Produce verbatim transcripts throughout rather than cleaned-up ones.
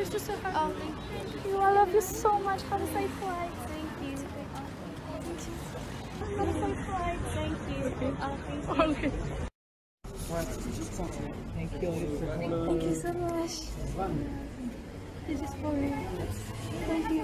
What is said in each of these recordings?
just to say hi. Oh, thank you. I love you so much. Have a safe flight. Thank you. Have a safe flight. Thank you. Oh, thank you. Thank you. Thank you so much. This is for you. Thank you.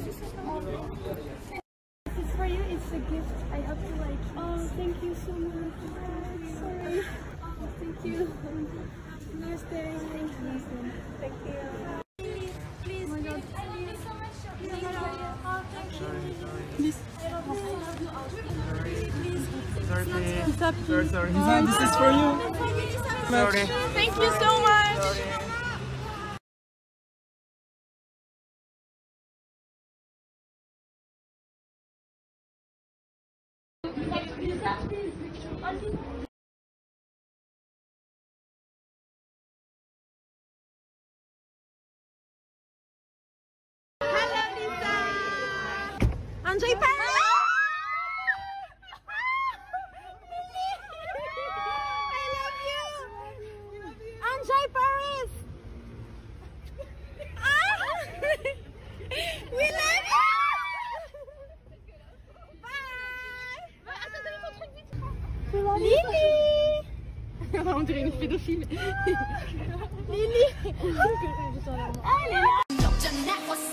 This is for you. It's a gift. I hope you like it. Oh, thank you so much. Sorry. Thank you. Nice day. Thank you. Thank you. Please, please, oh my God. I love you so much. Please, oh, thank you. Please. I love you so much. Please, Sorry. It's up to Sorry, you. sorry. This is for you. Sorry. Thank you so much. Sorry. Hello, Lisa. Enjoy Paris. I love you. Enjoy Paris. We love you. Bye. Lily. On dirait une pédophile. Lily. Elle est là.